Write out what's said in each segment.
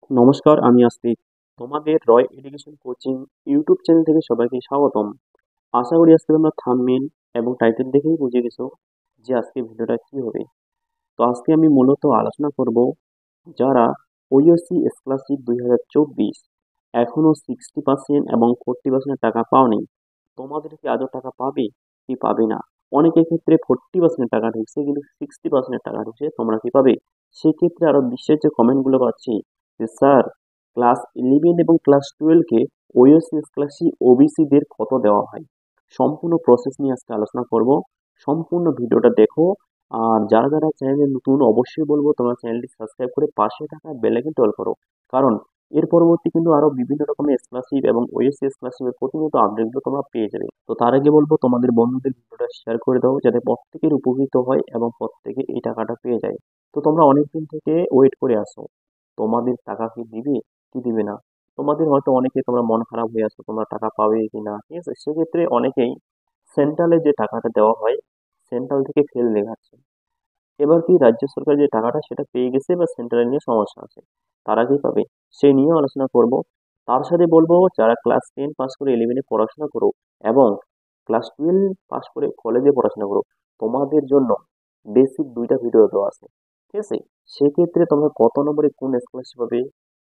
নমস্কার, আমি আস্তিক। তোমাদের Roy education coaching YouTube channel থেকে সবাইকে স্বাগতম। আশা করি আজকে তোমরা থাম্বনেল এবং টাইটেল দেখেই বুঝে গেছো যে আজকে ভিডিওটা কি হবে। তো আজকে আমি মূলত আলোচনা করব যারা ওইওসি স্কলারশিপ 2024 এখনো 60% এবং 40% টাকা পাওনি, তোমাদের কি আদৌ টাকা পাবে কি পাবে না? অনেকের ক্ষেত্রে 40% টাকা ঢুকছে কিন্তু 60% টাকা ঢুকছে, তোমরা কি পাবে? সেক্ষেত্রে আরো বিশ্বের যে কমেন্টগুলো পাচ্ছি যে স্যার, ক্লাস 11 এবং ক্লাস 12-কে ওইওসি স্কলারশিপ ওবিসিদের কত দেওয়া হয়, সম্পূর্ণ প্রসেস নিয়ে আজকে আলোচনা করব। সম্পূর্ণ ভিডিওটা দেখো। আর যারা যারা চ্যানেলে নতুন অবশ্যই বলবো তোমরা চ্যানেলটি সাবস্ক্রাইব করে পাশে থাকা বেল আইকনটি অল করো, কারণ এর পরবর্তী কিন্তু আরো বিভিন্ন রকমের স্কলারশিপ এবং ওএসসি স্কলারশিপের প্রতিনিয়ত আপডেটগুলো তোমরা পেয়ে যাবে। তো তার আগে বলবো তোমাদের বন্ধুদের ভিডিওটা শেয়ার করে দাও যাতে প্রত্যেকের উপকৃত হয় এবং প্রত্যেকে এই টাকাটা পেয়ে যায়। তো তোমরা অনেকদিন থেকে ওয়েট করে আসো, তোমাদের টাকা কি দিবে কি দিবে না। তোমাদের হয়তো অনেকে তোমরা মন খারাপ হয়ে আছো তোমরা টাকা পাবে কি না, ঠিক আছে? সেক্ষেত্রে অনেকেই সেন্ট্রালে যে টাকাটা দেওয়া হয় সেন্ট্রাল থেকে ফেল দেখাচ্ছে। এবার কি রাজ্য সরকার যে টাকাটা সেটা পেয়ে গেছে বা সেন্ট্রাল নিয়ে সমস্যা আছে, তারা কি পাবে সেই নিয়েও আলোচনা করব। তার সাথে বলবো যারা ক্লাস 10 পাস করে 11-এ পড়াশোনা করো এবং ক্লাস 12 পাস করে কলেজে পড়াশোনা করো, তোমাদের জন্য বেসিক দুইটা ভিডিও দেওয়া আছে, ঠিক আছে? সেক্ষেত্রে তোমরা কত নম্বরে কোন স্কলারশিপ পাবে,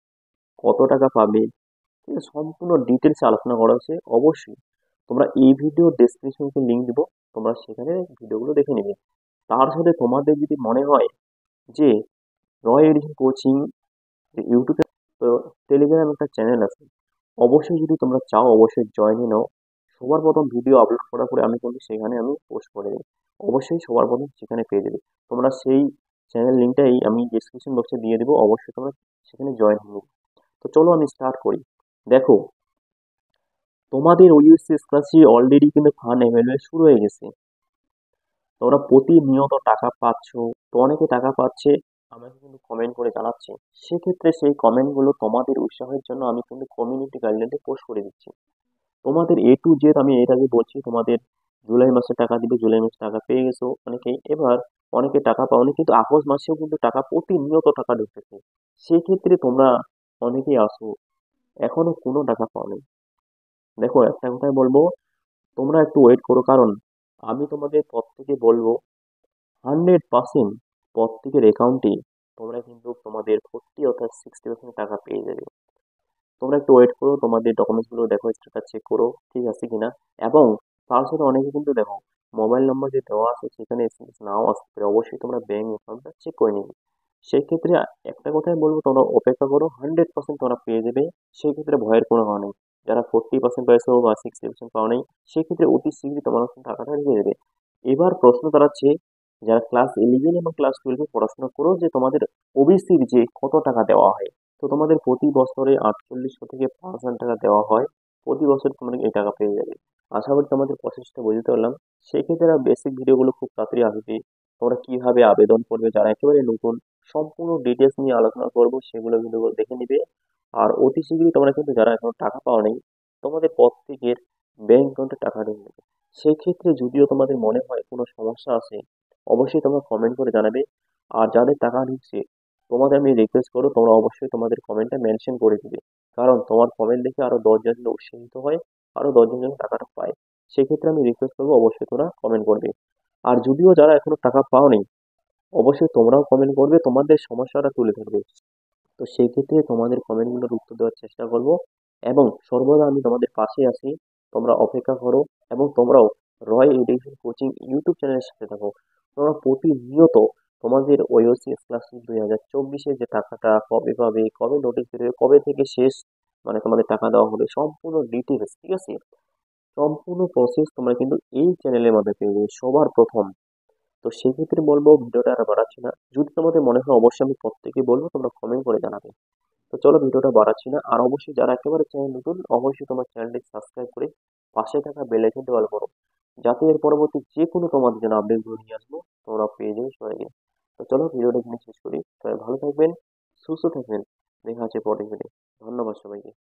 কত টাকা পাবে, ঠিক আছে, সম্পূর্ণ ডিটেলসে আলোচনা করা হয়েছে। অবশ্যই তোমরা এই ভিডিও ডেসক্রিপশনে লিঙ্ক দিব, তোমরা সেখানে ভিডিওগুলো দেখে নিবে। তার সাথে তোমাদের যদি মনে হয় যে রয় এডিশন কোচিং ইউটিউবে, তো টেলিগ্রাম একটা চ্যানেল আছে, অবশ্যই যদি তোমরা চাও অবশ্যই জয়েন নাও। সবার প্রথম ভিডিও আপলোড করার পরে আমি কিন্তু সেখানে আমি পোস্ট করে দিই, অবশ্যই সবার প্রথম সেখানে পেয়ে যাবে। তোমরা সেই চ্যানেল লিঙ্কটাই আমি ডিসক্রিপশন বক্সে দিয়ে দেবো, অবশ্যই তোমরা সেখানে জয়েন হয়ে নিবে। তো চলো আমি স্টার্ট করি। দেখো, তোমাদের ওইএসসি স্কলারশিপ অলরেডি কিন্তু ফান্ড অ্যাভেলেবল শুরু হয়ে গেছে, তোমরা প্রতিনিয়ত টাকা পাচ্ছ। তো অনেকে টাকা পাচ্ছে, আমাকে কিন্তু কমেন্ট করে জানাচ্ছে। সেক্ষেত্রে সেই কমেন্টগুলো তোমাদের উৎসাহের জন্য আমি কিন্তু কমিউনিটি গাইডলাইনে পোস্ট করে দিচ্ছি। তোমাদের এ টু জেড আমি এর আগে বলছি, তোমাদের জুলাই মাসে টাকা দিবে, জুলাই মাসে টাকা পেয়ে গেছো অনেকেই। এবার অনেকে টাকা পাওনি কিন্তু আগস্ট মাসেও কিন্তু টাকা প্রতিনিয়ত টাকা ঢুকতেছে। সেই ক্ষেত্রে তোমরা অনেকেই আসো এখনো কোনো টাকা পাওনি। দেখো, একটা কথাই বলবো, তোমরা একটু ওয়েট করো, কারণ আমি তোমাদের প্রত্যেকে বলবো 100% প্রত্যেকের অ্যাকাউন্টে তোমরা কিন্তু তোমাদের 40 অর্থাৎ 60% টাকা পেয়ে যাবে। তোমরা একটু ওয়েট করো, তোমাদের ডকুমেন্টস গুলো দেখো, স্ট্যাটাস চেক করো ঠিক আছে কিনা। এবং তার সাথে অনেকে কিন্তু দেখো মোবাইল নাম্বার যে দেওয়া আছে সেখানে এসএমএস নাও আসতে পারে, অবশ্যই তোমরা ব্যাংক অ্যাকাউন্টটা চেক করে নিবে। সেক্ষেত্রে একটা কথাই বলবো, তোমরা অপেক্ষা করো, 100% তোমরা পেয়ে যাবে। সেক্ষেত্রে ভয়ের কোনো কারণ নেই। যারা 40% পেয়েছো বা 60% পাও নেই, সেক্ষেত্রে অতি শীঘ্রই তোমার টাকাটা ঢুকে যাবে। এবার প্রশ্ন দাঁড়াচ্ছে, যারা ক্লাস 11 এবং ক্লাস 12 পড়াশোনা করো, যে তোমাদের ওবিসির যে কত টাকা দেওয়া হয়। তো তোমাদের প্রতি বছরে 4800 থেকে 5000 টাকা দেওয়া হয়, প্রতি বছর তোমরা এই টাকা পেয়ে যাবে। আশা করি তোমাদের প্রসেসটা বুঝতে পারলাম। সেক্ষেত্রে বেসিক ভিডিওগুলো খুব তাড়াতাড়ি আসবে। তোমরা কিভাবে আবেদন করবে যারা একেবারে নতুন, সম্পূর্ণ ডিটেলস নিয়ে আলোচনা করবো, সেগুলো ভিডিওগুলো দেখে নিবে। আর অতি শীঘ্রই তোমরা কিন্তু যারা এখনো টাকা পাও নেই, তোমাদের প্রত্যেকের ব্যাংক অ্যাকাউন্টে টাকা ঢুকে যাবে। সেই ক্ষেত্রে যদিও তোমাদের মনে হয় কোনো সমস্যা আছে, অবশ্যই তোমরা কমেন্ট করে জানাবে। আর যাদের টাকা ঢুকছে, তোমাদের আমি রিকোয়েস্ট করো তোমরা অবশ্যই তোমাদের কমেন্টটা মেনশন করে দিবে, কারণ তোমার কমেন্ট দেখে আরো 10 জন যেন উৎসাহিত হয়, আরো 10 জন যেন টাকাটা পায়। সেক্ষেত্রে আমি রিকোয়েস্ট করবো অবশ্যই তোমরা কমেন্ট করবে। আর যদিও যারা এখনো টাকা পাওনি, অবশ্যই তোমরাও কমেন্ট করবে, তোমাদের সমস্যাটা তুলে ধরবে। তো সেই ক্ষেত্রে তোমাদের কমেন্টগুলোর উত্তর দেওয়ার চেষ্টা করব এবং সর্বদা আমি তোমাদের পাশে আছি। তোমরা অপেক্ষা করো এবং তোমরাও রয় এডুকেশন কোচিং ইউটিউব চ্যানেলের সাথে থাকো। তোমরা প্রতিনিয়ত তোমাদের ওইওসি স্কলারশিপ 2024-এ যে টাকাটা কবে পাবে, কবে নোটিশ বেরোবে, কবে থেকে শেষ মানে তোমাদের টাকা দেওয়া হবে, সম্পূর্ণ ডিটেলস, ঠিক আছে, সম্পূর্ণ প্রসেস তোমরা কিন্তু এই চ্যানেলের মধ্যে পেয়ে যাবে সবার প্রথম। তো সেক্ষেত্রে বলবো ভিডিওটা আর বাড়াচ্ছি না, যদি তোমাদের মনে হয় অবশ্যই আমি প্রত্যেকে বলবো তোমরা কমেন্ট করে জানাবে। তো চলো ভিডিওটা বাড়াচ্ছি না, আর অবশ্যই যারা একেবারে চ্যানেল নতুন অবশ্যই তোমার চ্যানেলটি সাবস্ক্রাইব করে পাশে থাকা বেল আইকনটি অল করো, যাতে এর পরবর্তী যে কোনো তোমাদের জন্য আপডেটগুলো নিয়ে আসবো তোমরা পেয়ে যাবে সবাইকে। তো চলো ভিডিওটা এখানে শেষ করি, সবাই ভালো থাকবেন, সুস্থ থাকবেন, দেখা হচ্ছে পরের ভিডিও। ধন্যবাদ সবাইকে।